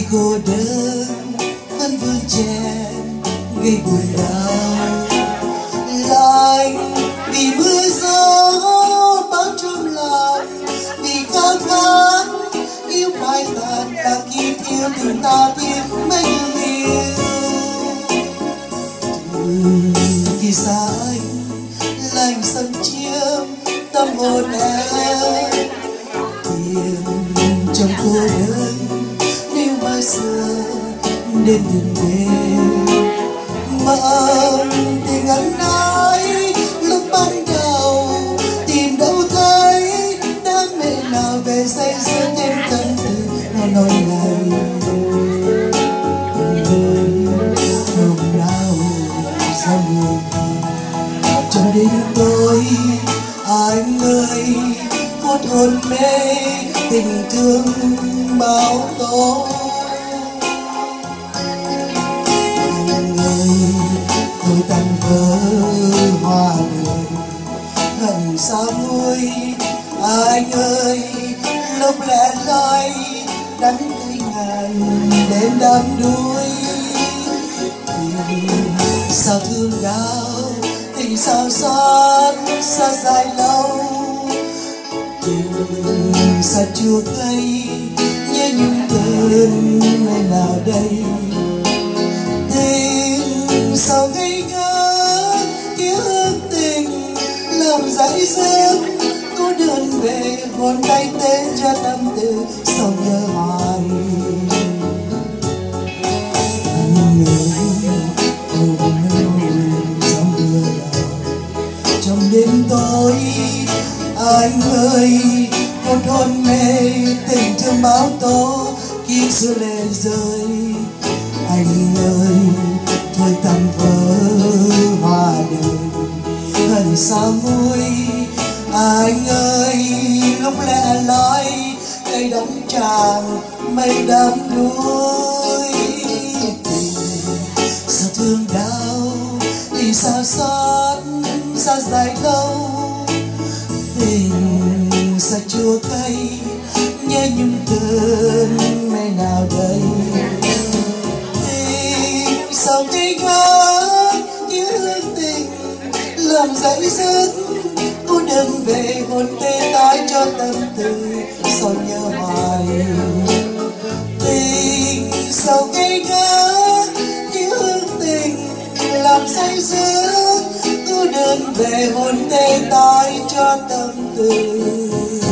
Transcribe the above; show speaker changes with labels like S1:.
S1: cô đơn vẫn vương che gây buồn đau lạnh vì mưa gió bao trong lòng, vì khao khát yêu phai tàn ta khi thiếu tình ta thiết mấy yêu khi xa anh lạnh xâm chiếm tâm hồn em tìm trong cô đơn nếu bao giờ đêm từng đêm mộng tình ngắn nói lúc ban đầu tìm đâu thấy đam mê nào về say sưa thêm tâm tư nói ngày hôm nào sao người trong đêm tối anh ơi phút hồn mê tình thương bao tố anh ơi tôi tan vỡ hoa đời hận sao nguôi anh ơi lúc lẻ loi đắng cay ngày đến đắm đuối tình sao thương đau tình sao xót sao dài lâu tình sao chua cay nhớ nhung cơn ngày nào đây tình sao ngây ngất ký ức tình lòng dãi dứt cô đơn về hồn tay tên cho tâm tư sao nhớ hoài anh nhớ trong mưa đào trong đêm tối anh ơi một hôn mê tình thương báo tố khi xưa lệ rơi anh ơi thôi tan vỡ hoa đời hận sao nguôi anh ơi lúc lẻ loi cây đắng tràn mây đắm đuối tình sao thương đau thì sao xót sao dài lâu tình sao chua cay nhớ nhung cơn ngày nào đây tình sao ngây ngất nhớ tình lòng dãi dứt cô đơn về hồn tê tái cho tâm tư sao nhớ hoài tình sao ngây ngất nhớ tình làm say dứt cô đơn về hồn tê tái cho tâm tư